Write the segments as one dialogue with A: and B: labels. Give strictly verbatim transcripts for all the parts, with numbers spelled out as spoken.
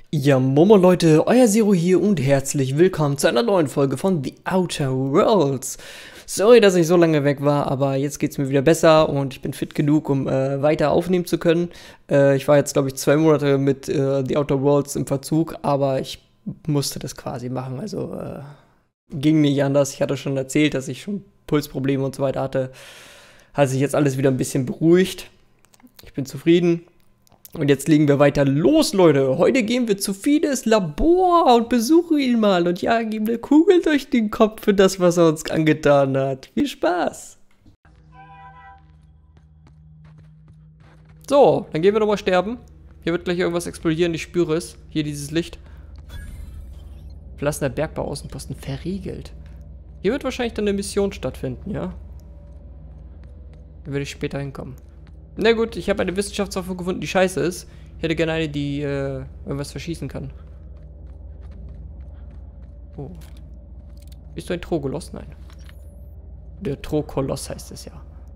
A: Ja, Momo Leute, euer Zero hier und herzlich willkommen zu einer neuen Folge von The Outer Worlds. Sorry, dass ich so lange weg war, aber jetzt geht's mir wieder besser und ich bin fit genug, um äh, weiter aufnehmen zu können. Äh, ich war jetzt, glaube ich, zwei Monate mit äh, The Outer Worlds im Verzug, aber ich musste das quasi machen, also äh, ging nicht anders. Ich hatte schon erzählt, dass ich schon Pulsprobleme und so weiter hatte. Hat sich jetzt alles wieder ein bisschen beruhigt. Ich bin zufrieden. Und jetzt legen wir weiter los, Leute. Heute gehen wir zu Fides Labor und besuchen ihn mal und jagen ihm eine Kugel durch den Kopf für das, was er uns angetan hat. Viel Spaß. So, dann gehen wir nochmal sterben. Hier wird gleich irgendwas explodieren, ich spüre es. Hier dieses Licht. Verlassener Bergbau-Außenposten verriegelt. Hier wird wahrscheinlich dann eine Mission stattfinden, ja? Da werde ich später hinkommen. Na gut, ich habe eine Wissenschaftswaffe gefunden, die scheiße ist. Ich hätte gerne eine, die äh, irgendwas verschießen kann. Oh. Bist du ein Trogoloss? Nein. Der Trokoloss heißt es ja.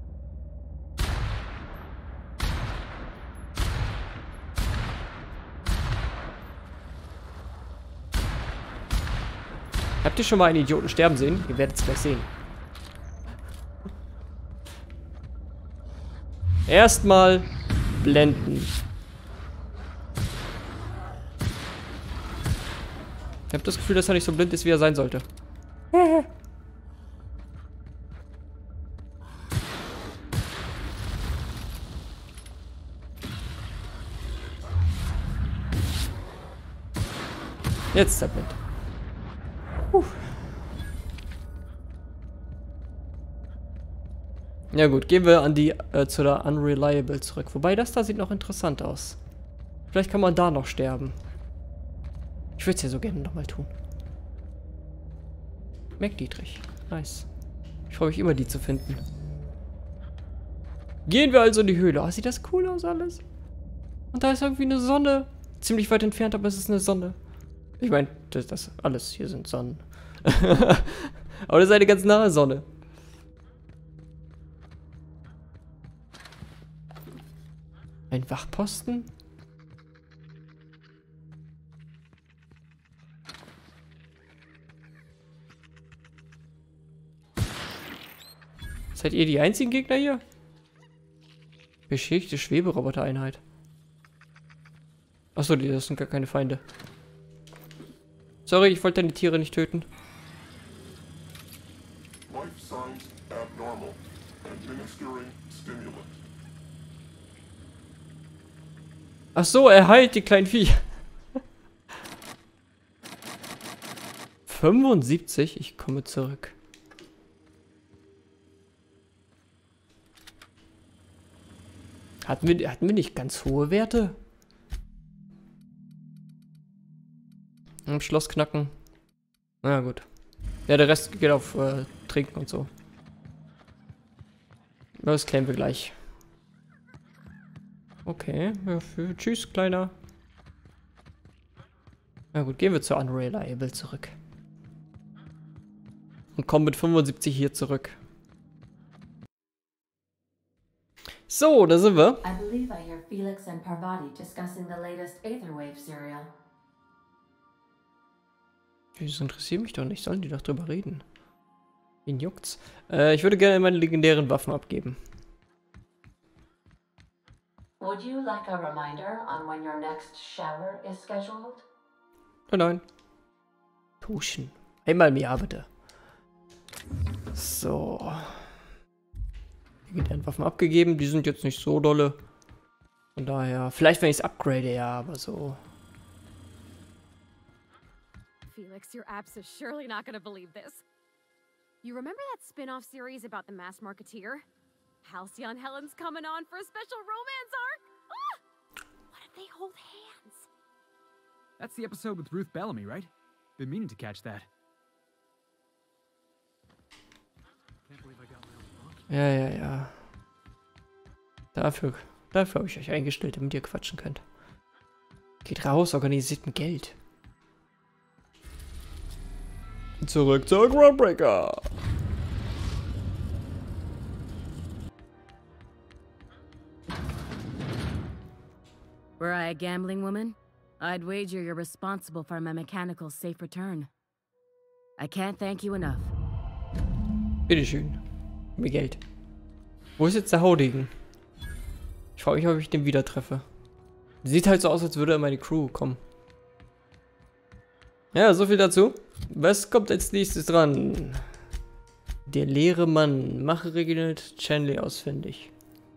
A: Habt ihr schon mal einen Idioten sterben sehen? Ihr werdet es gleich sehen. Erstmal blenden. Ich habe das Gefühl, dass er nicht so blind ist, wie er sein sollte. Jetzt ist er blind. Puh. Ja gut, gehen wir an die äh, zu der Unreliable zurück. Wobei das da sieht noch interessant aus. Vielleicht kann man da noch sterben. Ich würde es ja so gerne nochmal tun. McDietrich. Nice. Ich freue mich immer, die zu finden. Gehen wir also in die Höhle. Oh, sieht das cool aus alles. Und da ist irgendwie eine Sonne. Ziemlich weit entfernt, aber es ist eine Sonne. Ich meine, das, das alles hier sind Sonnen. Aber das ist eine ganz nahe Sonne. Ein Wachposten? Seid ihr die einzigen Gegner hier? Beschädigte Schweberoboter-Einheit. Achso, das sind gar keine Feinde. Sorry, ich wollte deine Tiere nicht töten.
B: Life signs abnormal. Administering stimulant.
A: Ach so, er heilt die kleinen Viecher. fünfundsiebzig, ich komme zurück. Hatten wir, hatten wir nicht ganz hohe Werte? Im Schloss knacken. Na gut. Ja, der Rest geht auf äh, Trinken und so. Das klären wir gleich. Okay, ja, für, tschüss, Kleiner. Na gut, gehen wir zur Unreliable zurück. Und kommen mit fünfundsiebzig hier zurück. So, da sind wir.
C: I believe I hear Felix and Parvati discussing the latest Aetherwave serial.
A: Das interessiert mich doch nicht. Sollen die doch drüber reden? Wen juckt's? Äh, ich würde gerne meine legendären Waffen abgeben.
C: Would you like a reminder on when your next shower is scheduled?
A: Nein, nein. Pushen. Einmal mehr, bitte. So. Legendären Waffen abgegeben. Die sind jetzt nicht so dolle. Von daher. Vielleicht, wenn ich es upgrade, ja, aber so.
D: Felix, your apps is surely not gonna believe this. You remember that spin-off series about the mass marketeer? Halcyon Helen's coming on for a special romance arc? Ah! What if they hold hands?
E: That's the episode with Ruth Bellamy, right? Been meaning to catch that. Can't believe I got my own book.
A: Ja, ja, ja. Dafür, dafür habe ich euch eingestellt, damit ihr quatschen könnt. Geht raus, organisiert ein Geld. Zurück zur Groundbreaker.
D: Were I a gambling woman?
F: I'd wager you're responsible for my mechanical safe return. I can't thank you enough.
A: Bitteschön. Mir Geld. Wo ist jetzt der Haudegen? Ich frage mich, ob ich den wieder treffe. Sieht halt so aus, als würde er meine Crew kommen. Ja, so viel dazu. Was kommt als nächstes dran? Der leere Mann. Mache Reginald Chanley ausfindig.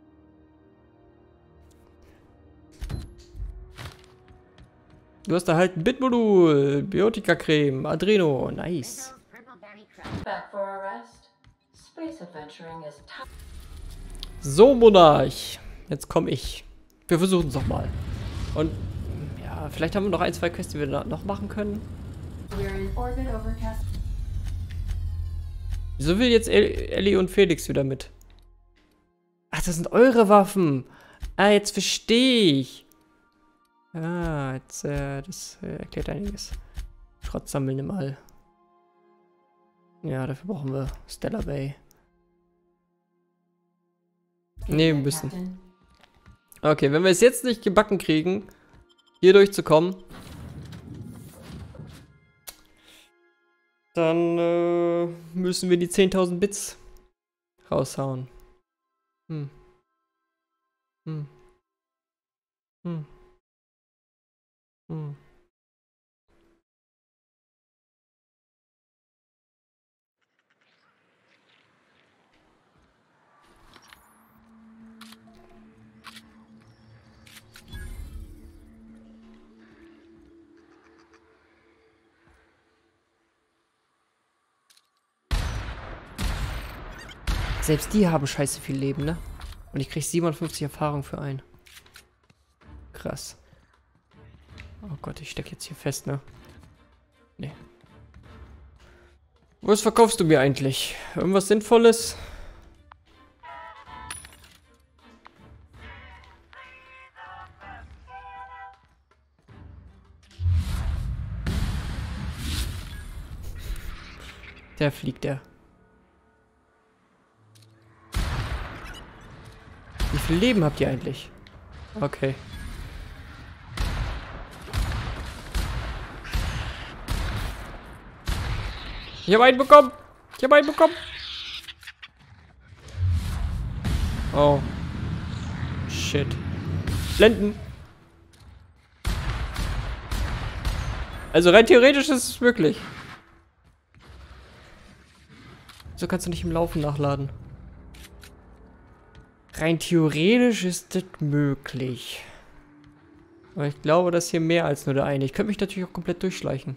A: Du hast erhalten Bitmodul, Biotika-Creme, Adreno. Nice.
C: Back for a rest? Space adventuring is tough.
A: So, Monarch. Jetzt komme ich. Wir versuchen es nochmal. Und ja, vielleicht haben wir noch ein, zwei Quests, die wir noch machen können.
C: We're in orbit over Cas-
A: Wieso will jetzt El Ellie und Felix wieder mit? Ach, das sind eure Waffen. Ah, jetzt verstehe ich. Ah, jetzt, äh, das äh, erklärt einiges. Schrott sammeln im All. Ja, dafür brauchen wir Stellar Bay. Nee, ein bisschen.
C: Captain.
A: Okay, wenn wir es jetzt nicht gebacken kriegen, hier durchzukommen, dann äh, müssen wir die zehntausend Bits raushauen. Hm. Hm. Hm. Hm. Selbst die haben scheiße viel Leben, ne? Und ich krieg siebenundfünfzig Erfahrung für einen. Krass. Oh Gott, ich steck jetzt hier fest, ne? Nee. Was verkaufst du mir eigentlich? Irgendwas Sinnvolles? Der fliegt, der. Wie viel Leben habt ihr eigentlich? Okay. Ich habe einen bekommen. Ich habe einen bekommen. Oh. Shit. Blenden. Also rein theoretisch ist es möglich. So kannst du nicht im Laufen nachladen. Rein theoretisch ist das möglich. Aber ich glaube, dass hier mehr als nur der eine. Ich könnte mich natürlich auch komplett durchschleichen.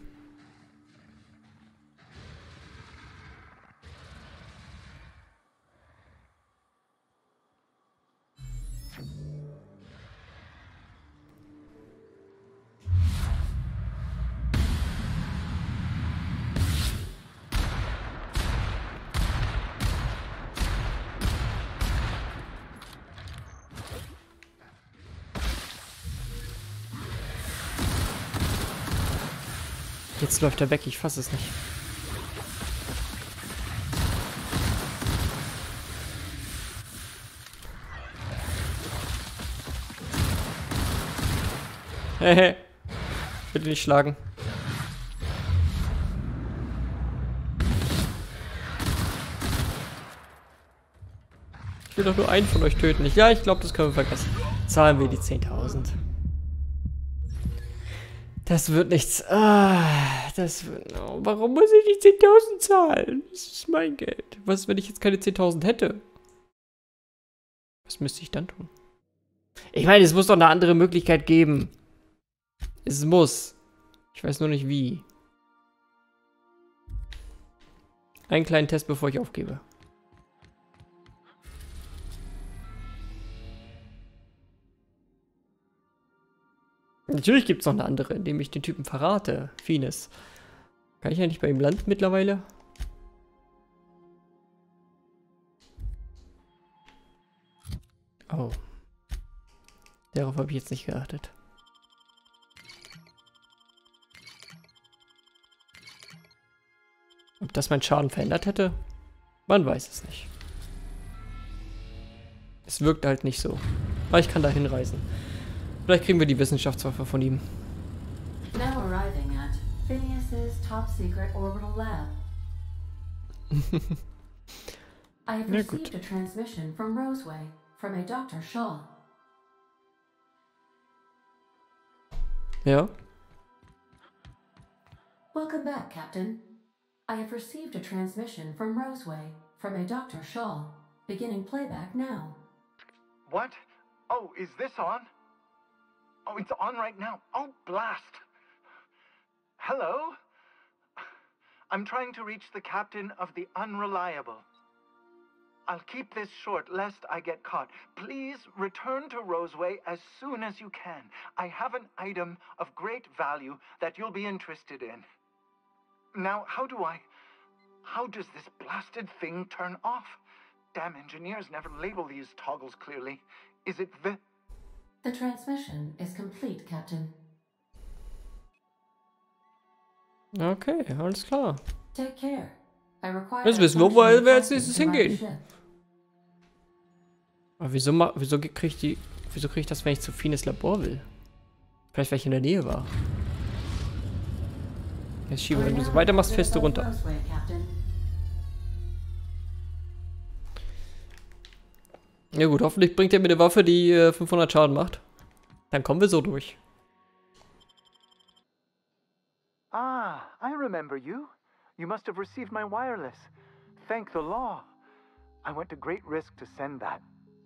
A: Jetzt läuft er weg, ich fasse es nicht. Hehe. Bitte nicht schlagen. Ich will doch nur einen von euch töten. Ja, ich glaube, das können wir vergessen. Zahlen wir die zehntausend. Das wird nichts. Ah, das wird, oh, warum muss ich die zehntausend zahlen? Das ist mein Geld. Was, wenn ich jetzt keine zehntausend hätte? Was müsste ich dann tun? Ich meine, es muss doch eine andere Möglichkeit geben. Es muss. Ich weiß nur nicht wie. Einen kleinen Test, bevor ich aufgebe. Natürlich gibt es noch eine andere, indem ich den Typen verrate. Finis. Kann ich ja nicht bei ihm landen mittlerweile? Oh. Darauf habe ich jetzt nicht geachtet. Ob das meinen Schaden verändert hätte? Man weiß es nicht. Es wirkt halt nicht so. Aber ich kann da hinreisen. Vielleicht kriegen wir die Wissenschaftswaffe von ihm.
C: Now arriving at Phineas's top secret orbital lab. I have
A: Na
C: received
A: gut.
C: a transmission from Roseway, from a Doctor Shaw.
A: Ja.
C: Welcome back, Captain. I have received a transmission from Roseway, from a Doctor Shaw. Beginning playback now.
G: What? Oh, is this on? Oh, it's on right now. Oh, blast. Hello? I'm trying to reach the captain of the Unreliable. I'll keep this short, lest I get caught. Please return to Roseway as soon as you can. I have an item of great value that you'll be interested in. Now, how do I... How does this blasted thing turn off? Damn engineers never label these toggles clearly. Is it the...
C: The transmission is complete, Captain.
A: Okay, alles klar.
C: Take care. I require
A: Jetzt wissen wir, wo wir als nächstes hingehen. Aber wieso, ma wieso krieg ich die... Wieso krieg ich das, wenn ich zu Fines Labor will? Vielleicht, weil ich in der Nähe war. Jetzt schieben wir, wenn du so weitermachst, fällst du runter. Ja gut, hoffentlich bringt er mir eine Waffe, die äh, fünfhundert Schaden macht. Dann kommen wir so durch.
G: Ah, I remember you. You must have received my wireless. Thank the law. I went to great risk to send that.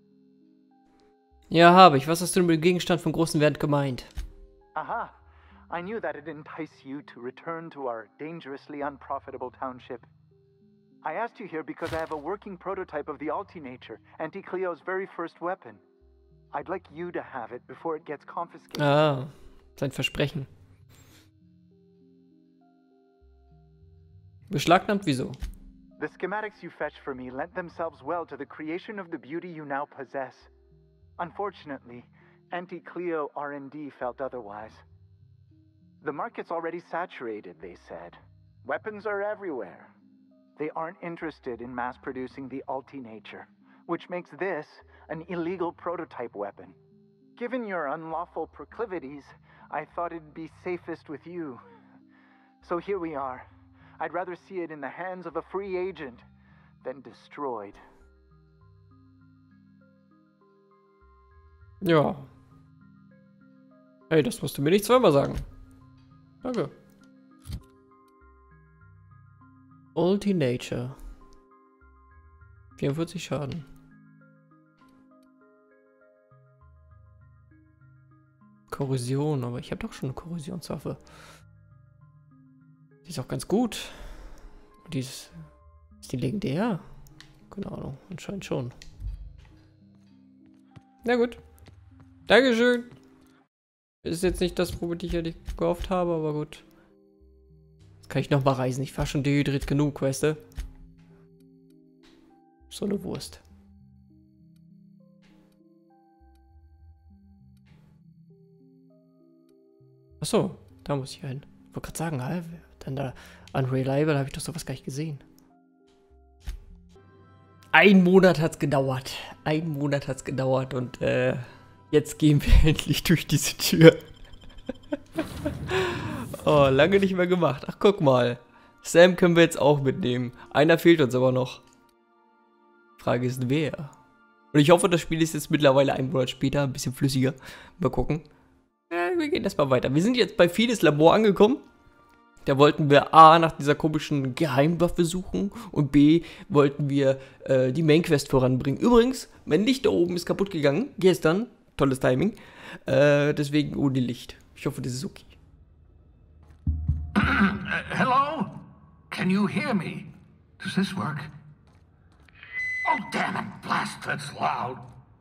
A: Ja, habe ich. Was hast du mit dem Gegenstand vom großen Wert gemeint?
G: Aha. I knew that'd entice you to return to our dangerously unprofitable township. I asked you here because I have a working prototype of the Altinature, Anti-Cleo's very first weapon. I'd like you to have it before it gets confiscated.
A: Ah, sein Versprechen. Beschlagnahmt wieso?
G: The schematics you fetched for me lent themselves well to the creation of the beauty you now possess. Unfortunately, Anti-Cleo R and D felt otherwise. The market's already saturated, they said. Weapons are everywhere. They aren't interested in mass-producing the Altinature, which makes this an illegal prototype weapon. Given your unlawful proclivities, I thought it'd be safest with you. So here we are. I'd rather see it in the hands of a free agent than destroyed.
A: Ja. Hey, das musst du mir nicht zweimal sagen. Danke. Altinature. vierundvierzig Schaden. Korrosion, aber ich habe doch schon eine Korrosionswaffe. Die ist auch ganz gut. Die ist, ist die legendär? Keine Ahnung, anscheinend schon. Na gut. Dankeschön. Ist jetzt nicht das, womit ich ja nicht gehofft habe, aber gut. Jetzt kann ich nochmal reisen. Ich war schon dehydriert genug, weißt du? So eine Wurst. Achso, da muss ich hin. Ich wollte gerade sagen, halt, dann da Unreliable habe ich doch sowas gar nicht gesehen. Ein Monat hat's gedauert. Ein Monat hat's gedauert und äh, jetzt gehen wir endlich durch diese Tür. Oh, lange nicht mehr gemacht. Ach, guck mal. Sam können wir jetzt auch mitnehmen. Einer fehlt uns aber noch. Frage ist, wer? Und ich hoffe, das Spiel ist jetzt mittlerweile einen Monat später ein bisschen flüssiger. Mal gucken. Ja, wir gehen erstmal weiter. Wir sind jetzt bei Fides Labor angekommen. Da wollten wir A, nach dieser komischen Geheimwaffe suchen und B, wollten wir äh, die Mainquest voranbringen. Übrigens, mein Licht da oben ist kaputt gegangen, gestern. Tolles Timing. Äh, deswegen ohne Licht. Ich hoffe, das ist okay.
H: Uh, hello? Can you hear me? Does this work? Oh, damn it, blast, that's loud.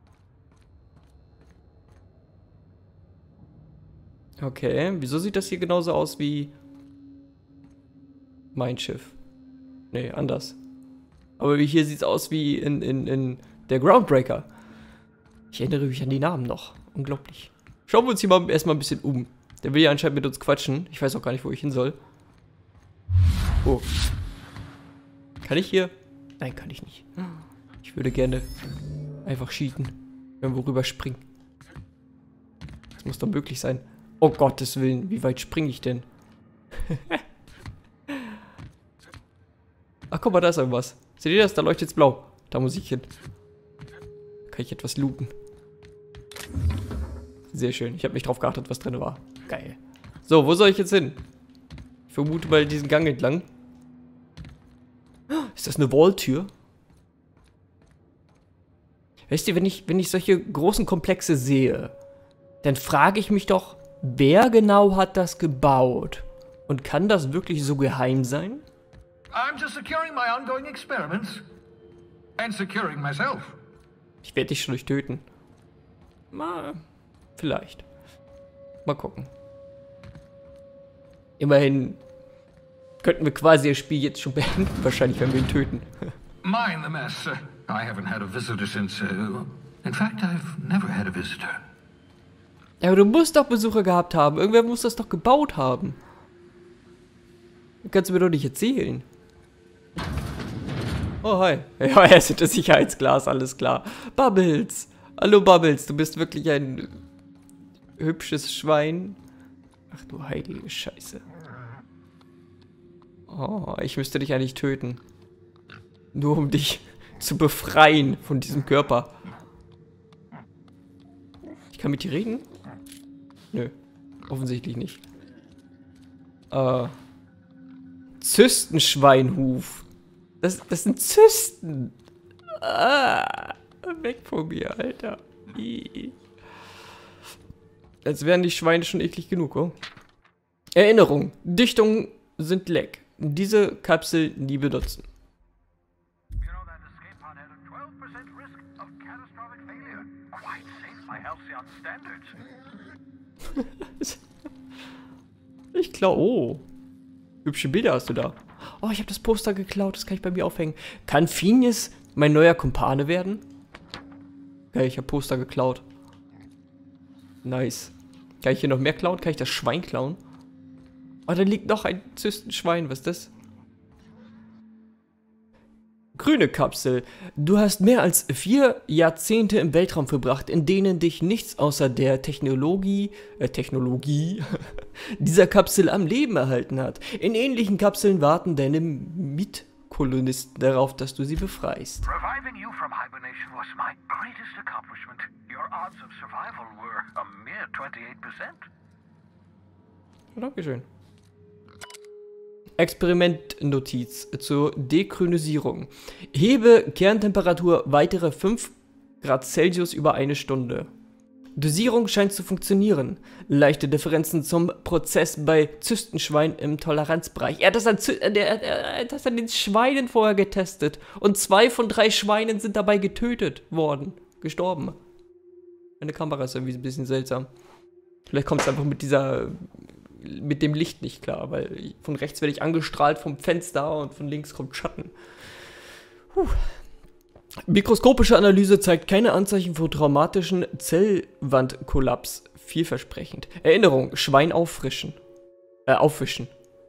A: Okay, wieso sieht das hier genauso aus wie mein Schiff? Nee, anders. Aber hier sieht es aus wie in, in, in der Groundbreaker. Ich erinnere mich an die Namen noch. Unglaublich. Schauen wir uns hier mal erstmal ein bisschen um. Der will ja anscheinend mit uns quatschen. Ich weiß auch gar nicht, wo ich hin soll. Oh. Kann ich hier? Nein, kann ich nicht. Ich würde gerne einfach cheaten, wenn wir rüber springen. Das muss doch möglich sein. Oh Gottes Willen, wie weit springe ich denn? Ach, guck mal, da ist irgendwas. Seht ihr das? Da leuchtet's blau. Da muss ich hin. Kann ich etwas looten. Sehr schön. Ich habe nicht drauf geachtet, was drin war. Geil. So, wo soll ich jetzt hin? Ich vermute mal diesen Gang entlang. Ist das eine Walltür? Weißt du, wenn ich, wenn ich solche großen Komplexe sehe, dann frage ich mich doch, wer genau hat das gebaut? Und kann das wirklich so geheim sein?
H: I'm just securing my ongoing experiments. And securing myself.
A: Ich werde dich schon nicht töten. Mal, vielleicht. Mal gucken. Immerhin könnten wir quasi das Spiel jetzt schon beenden. Wahrscheinlich, wenn wir ihn töten.
H: Mind the mess. Uh, I haven't had a visitor since... Uh, in fact, I've never had a visitor.
A: Ja, aber du musst doch Besucher gehabt haben. Irgendwer muss das doch gebaut haben. Das kannst du mir doch nicht erzählen. Oh, hi. Ja, er ist das Sicherheitsglas, alles klar. Bubbles. Hallo, Bubbles. Du bist wirklich ein hübsches Schwein. Ach du heilige Scheiße. Oh, ich müsste dich eigentlich töten. Nur um dich zu befreien von diesem Körper. Ich kann mit dir reden? Nö. Offensichtlich nicht. Äh. Zystenschweinhuf. Das, das sind Zysten. Ah, weg von mir, Alter. Ii. Als wären die Schweine schon eklig genug, oh. Erinnerung. Dichtungen sind leck. Diese Kapsel nie benutzen.
H: You know that escape pod had a twelve percent risk of catastrophic failure. Quite safe by Halcyon standards.
A: Ich klau. Oh. Hübsche Bilder hast du da. Oh, ich habe das Poster geklaut. Das kann ich bei mir aufhängen. Kann Phineas mein neuer Kumpane werden? Okay, ich habe Poster geklaut. Nice. Kann ich hier noch mehr klauen? Kann ich das Schwein klauen? Oh, da liegt noch ein Zystenschwein. Was ist das? Grüne Kapsel. Du hast mehr als vier Jahrzehnte im Weltraum verbracht, in denen dich nichts außer der Technologie, äh, Technologie dieser Kapsel am Leben erhalten hat. In ähnlichen Kapseln warten deine Mitkolonisten darauf, dass du sie befreist.
H: Reviving you from hibernation was my greatest accomplishment. Your odds of survival were a mere twenty-eight percent.
A: Dankeschön. Experimentnotiz zur Dekrynisierung. Hebe Kerntemperatur weitere fünf Grad Celsius über eine Stunde. Dosierung scheint zu funktionieren. Leichte Differenzen zum Prozess bei Zystenschwein im Toleranzbereich. Er hat das an, Zy der, der, der hat das an den Schweinen vorher getestet. Und zwei von drei Schweinen sind dabei getötet worden. Gestorben. Meine Kamera ist irgendwie ein bisschen seltsam. Vielleicht kommt es einfach mit dieser... mit dem Licht nicht klar, weil ich, von rechts werde ich angestrahlt vom Fenster und von links kommt Schatten. Puh. Mikroskopische Analyse zeigt keine Anzeichen für traumatischen Zellwandkollaps. Vielversprechend. Erinnerung, Schwein auffrischen. Äh, aufwischen.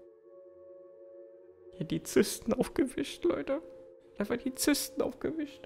A: Ja, die Zysten aufgewischt, Leute. Einfach die Zysten aufgewischt.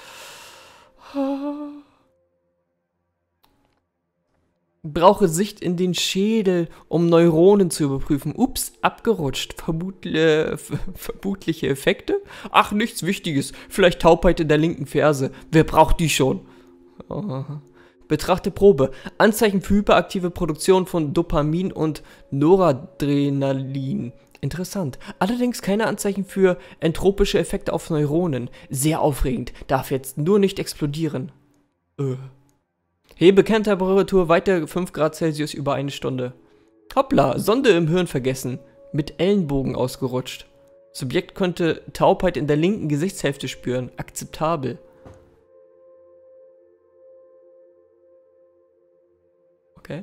A: Brauche Sicht in den Schädel, um Neuronen zu überprüfen. Ups, abgerutscht. Vermut, äh, vermutliche Effekte? Ach, nichts Wichtiges. Vielleicht Taubheit in der linken Ferse. Wer braucht die schon? Oh. Betrachte Probe. Anzeichen für hyperaktive Produktion von Dopamin und Noradrenalin. Interessant. Allerdings keine Anzeichen für entropische Effekte auf Neuronen. Sehr aufregend. Darf jetzt nur nicht explodieren. Äh. Hebe Kerntemperatur weiter fünf Grad Celsius über eine Stunde. Hoppla, Sonde im Hirn vergessen. Mit Ellenbogen ausgerutscht. Subjekt könnte Taubheit in der linken Gesichtshälfte spüren. Akzeptabel. Okay.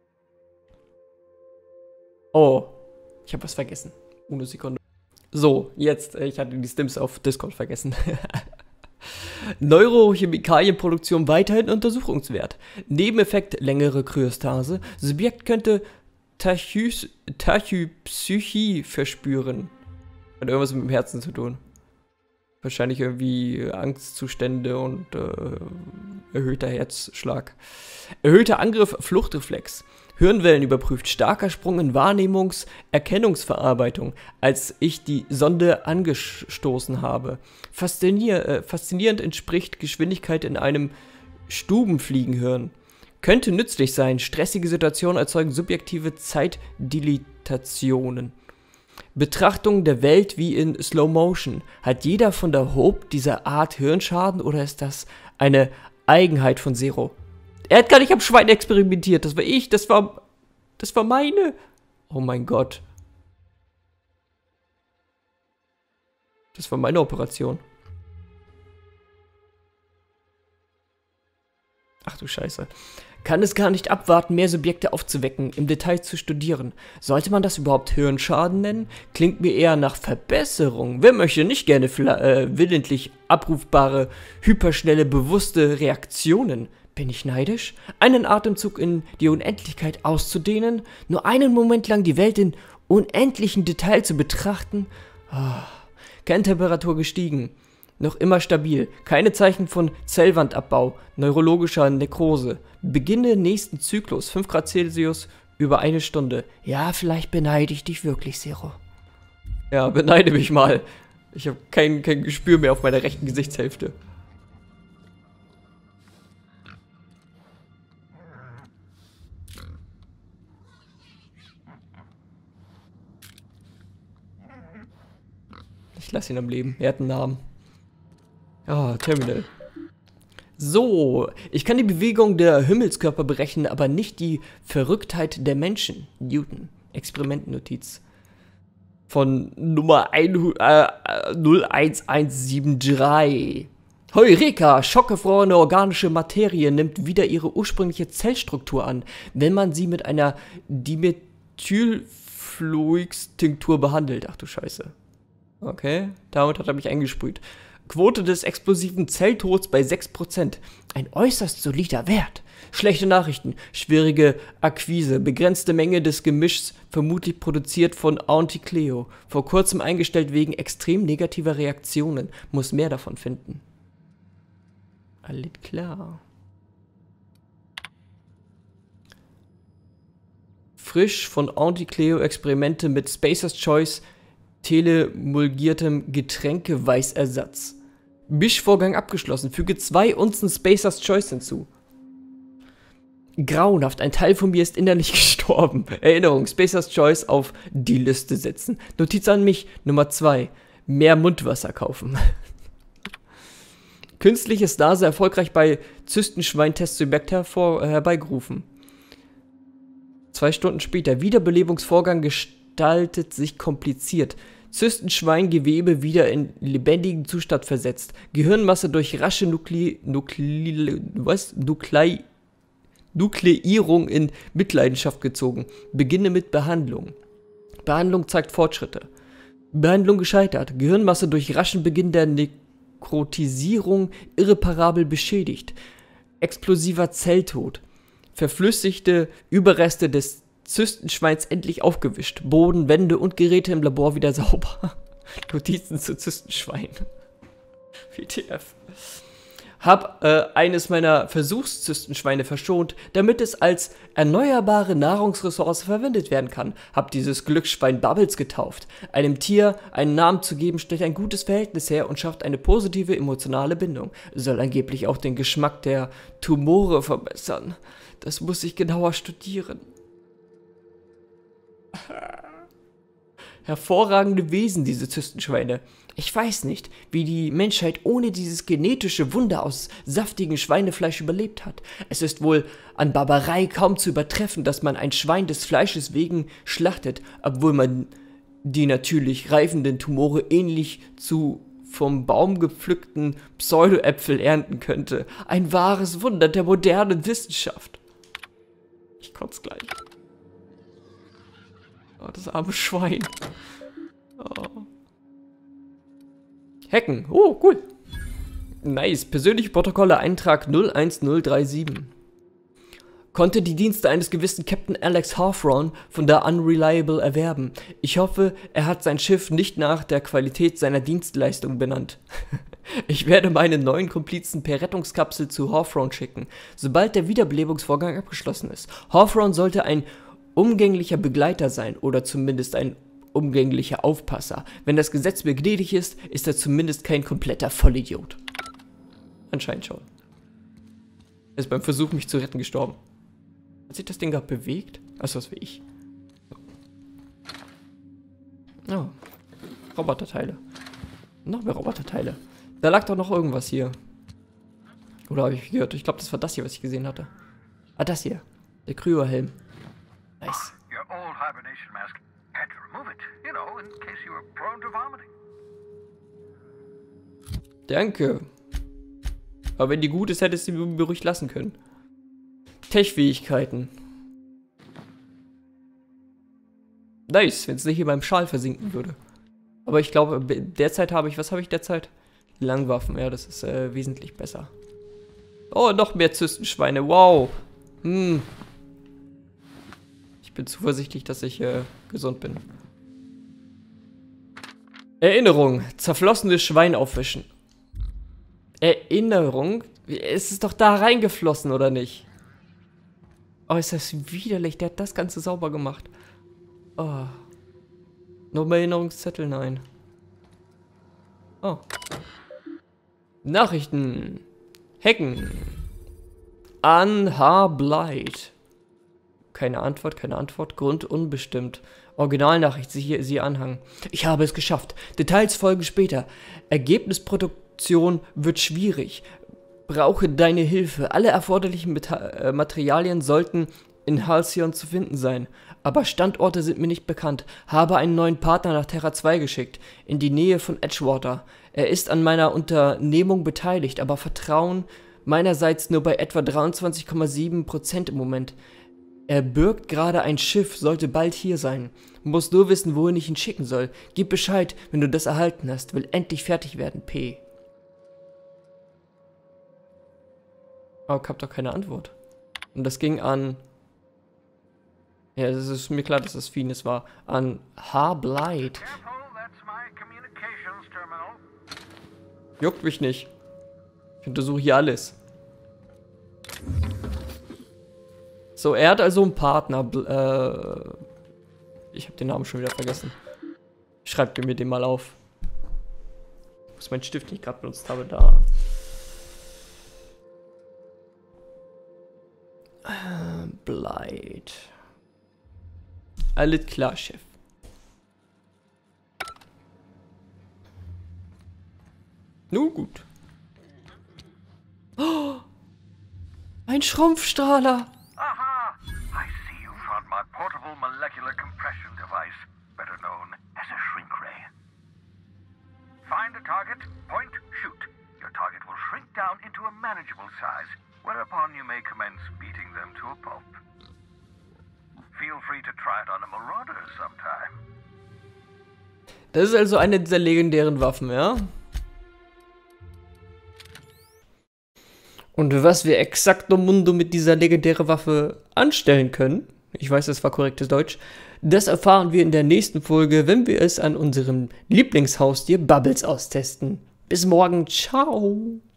A: Oh, ich habe was vergessen. Eine Sekunde. So, jetzt, ich hatte die Stims auf Discord vergessen. Neurochemikalienproduktion weiterhin untersuchungswert. Nebeneffekt längere Kryostase. Subjekt könnte Tachys, Tachypsychie verspüren. Hat irgendwas mit dem Herzen zu tun. Wahrscheinlich irgendwie Angstzustände und äh, erhöhter Herzschlag. Erhöhter Angriff, Fluchtreflex. Hirnwellen überprüft. Starker Sprung in Wahrnehmungs-Erkennungsverarbeitung, als ich die Sonde angestoßen habe. Faszinier äh, faszinierend entspricht Geschwindigkeit in einem Stubenfliegenhirn. Könnte nützlich sein. Stressige Situationen erzeugen subjektive Zeitdilatationen. Betrachtung der Welt wie in Slow Motion. Hat jeder von der Hope dieser Art Hirnschaden oder ist das eine Eigenheit von Zero? Er hat gar nicht am Schwein experimentiert. Das war ich. Das war. Das war meine. Oh mein Gott. Das war meine Operation. Ach du Scheiße. Kann es gar nicht abwarten, mehr Subjekte aufzuwecken, im Detail zu studieren. Sollte man das überhaupt Hirnschaden nennen? Klingt mir eher nach Verbesserung. Wer möchte nicht gerne äh, willentlich abrufbare, hyperschnelle, bewusste Reaktionen? Bin ich neidisch? Einen Atemzug in die Unendlichkeit auszudehnen? Nur einen Moment lang die Welt in unendlichen Detail zu betrachten? Oh. Kerntemperatur gestiegen. Noch immer stabil. Keine Zeichen von Zellwandabbau, neurologischer Nekrose. Beginne nächsten Zyklus. fünf Grad Celsius über eine Stunde. Ja, vielleicht beneide ich dich wirklich, Zero. Ja, beneide mich mal. Ich habe kein, kein Gespür mehr auf meiner rechten Gesichtshälfte. Ich lasse ihn am Leben. Er hat einen Namen. Ah, Terminal. So, ich kann die Bewegung der Himmelskörper berechnen, aber nicht die Verrücktheit der Menschen. Newton. Experimentennotiz. Von Nummer null eins eins sieben drei. Heureka! Schockgefrorene organische Materie nimmt wieder ihre ursprüngliche Zellstruktur an, wenn man sie mit einer Dimethylfluix-Tinktur behandelt. Ach du Scheiße. Okay, damit hat er mich eingesprüht. Quote des explosiven Zelltods bei sechs Prozent. Ein äußerst solider Wert. Schlechte Nachrichten. Schwierige Akquise. Begrenzte Menge des Gemischs, vermutlich produziert von Anticleo. Vor kurzem eingestellt wegen extrem negativer Reaktionen. Muss mehr davon finden. Alles klar. Frisch von Anticleo Experimente mit Spacer's Choice telemulgiertem Getränkeweißersatz. Mischvorgang abgeschlossen. Füge zwei Unzen Spacer's Choice hinzu. Grauenhaft. Ein Teil von mir ist innerlich gestorben. Erinnerung. Spacer's Choice auf die Liste setzen. Notiz an mich. Nummer zwei. Mehr Mundwasser kaufen. Künstliche Stase erfolgreich bei Zystenschwein-Testsubjekt hervor, äh, herbeigerufen. Zwei Stunden später. Wiederbelebungsvorgang gestaltet sich kompliziert. Zystenschweingewebe wieder in lebendigen Zustand versetzt. Gehirnmasse durch rasche Nukle Nukle was? Nuklei Nukleierung in Mitleidenschaft gezogen. Beginne mit Behandlung. Behandlung zeigt Fortschritte. Behandlung gescheitert. Gehirnmasse durch raschen Beginn der Nekrotisierung irreparabel beschädigt. Explosiver Zelltod. Verflüssigte Überreste des Zystenschweins endlich aufgewischt. Boden, Wände und Geräte im Labor wieder sauber. Notizen zu Zystenschwein. W T F. Hab äh, eines meiner Versuchszystenschweine verschont, damit es als erneuerbare Nahrungsressource verwendet werden kann. Hab dieses Glücksschwein Bubbles getauft. Einem Tier einen Namen zu geben, stellt ein gutes Verhältnis her und schafft eine positive emotionale Bindung. Soll angeblich auch den Geschmack der Tumore verbessern. Das muss ich genauer studieren. Hervorragende Wesen, diese Zystenschweine. Ich weiß nicht, wie die Menschheit ohne dieses genetische Wunder aus saftigem Schweinefleisch überlebt hat. Es ist wohl an Barbarei kaum zu übertreffen, dass man ein Schwein des Fleisches wegen schlachtet, obwohl man die natürlich reifenden Tumore ähnlich zu vom Baum gepflückten Pseudoäpfel ernten könnte. Ein wahres Wunder der modernen Wissenschaft. Ich kotze gleich. Oh, das arme Schwein. Oh. Hacken. Oh, cool. Nice. Persönliche Protokolle Eintrag null eins null drei sieben. Konnte die Dienste eines gewissen Captain Alex Hawthorne von der Unreliable erwerben. Ich hoffe, er hat sein Schiff nicht nach der Qualität seiner Dienstleistung benannt. Ich werde meinen neuen Komplizen per Rettungskapsel zu Hawthorne schicken, sobald der Wiederbelebungsvorgang abgeschlossen ist. Hawthorne sollte ein umgänglicher Begleiter sein oder zumindest ein umgänglicher Aufpasser. Wenn das Gesetz mir gnädig ist, ist er zumindest kein kompletter Vollidiot. Anscheinend schon. Er ist beim Versuch, mich zu retten, gestorben. Hat sich das Ding gerade bewegt? Achso, das wie ich. Oh. Roboterteile. Noch mehr Roboterteile. Da lag doch noch irgendwas hier. Oder habe ich gehört? Ich glaube, das war das hier, was ich gesehen hatte. Ah, das hier. Der Kryohelm. Nice.
H: Your old hibernation mask. Had to remove it, you know, in case you were prone to vomiting.
A: Danke. Aber wenn die gut ist, hättest du sie ruhig lassen können. Tech-Fähigkeiten. Nice, wenn es nicht hier beim Schal versinken würde. Aber ich glaube, derzeit habe ich, was habe ich derzeit? Langwaffen, ja, das ist äh, wesentlich besser. Oh, noch mehr Zystenschweine, wow. Hm. Ich bin zuversichtlich, dass ich äh, gesund bin. Erinnerung, zerflossenes Schwein aufwischen. Erinnerung? Es ist doch da reingeflossen, oder nicht? Oh, ist das widerlich, der hat das Ganze sauber gemacht. Oh. Noch mehr Erinnerungszettel? Nein. Oh. Nachrichten. Hacken. An H-Blight. Keine Antwort, keine Antwort. Grund unbestimmt. Originalnachricht, sie, sie Anhang. Ich habe es geschafft. Details folgen später. Ergebnisproduktion wird schwierig. Brauche deine Hilfe. Alle erforderlichen Meta äh, Materialien sollten in Halcyon zu finden sein. Aber Standorte sind mir nicht bekannt. Habe einen neuen Partner nach Terra zwei geschickt. In die Nähe von Edgewater. Er ist an meiner Unternehmung beteiligt, aber Vertrauen meinerseits nur bei etwa dreiundzwanzig Komma sieben Prozent im Moment. Er birgt gerade ein Schiff, sollte bald hier sein. Muss nur wissen, wohin ich ihn schicken soll. Gib Bescheid, wenn du das erhalten hast. Will endlich fertig werden, P. Aber ich hab doch keine Antwort. Und das ging an... Ja, es ist mir klar, dass das Fiennes war. An H-Blight. Juckt mich nicht. Ich untersuche hier alles. So, er hat also einen Partner. Äh, ich habe den Namen schon wieder vergessen. Schreibt mir den mal auf. Ich muss meinen Stift, den ich gerade benutzt habe, da. Äh, Blight. Alles klar, Chef. Nun gut. Oh, ein Schrumpfstrahler.
H: Aha! I see you found my portable molecular compression device, better known as a shrink ray. Find a target, point, shoot. Your target will shrink down into a manageable size, whereupon you may commence beating them to a pulp. Feel free to try it on a Marauder sometime.
A: Das ist also eine dieser legendären Waffen, ja? Und was wir exakt im Mundo mit dieser legendären Waffe anstellen können, ich weiß, das war korrektes Deutsch, das erfahren wir in der nächsten Folge, wenn wir es an unserem Lieblingshaustier Bubbles austesten. Bis morgen, ciao!